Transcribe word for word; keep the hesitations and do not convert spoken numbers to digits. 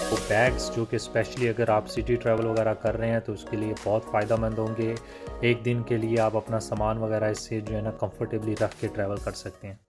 वो बैग्स जो कि स्पेशली अगर आप सिटी ट्रैवल वगैरह कर रहे हैं तो उसके लिए बहुत फ़ायदेमंद होंगे। एक दिन के लिए आप अपना सामान वगैरह इससे जो है ना कंफर्टेबली रख के ट्रैवल कर सकते हैं।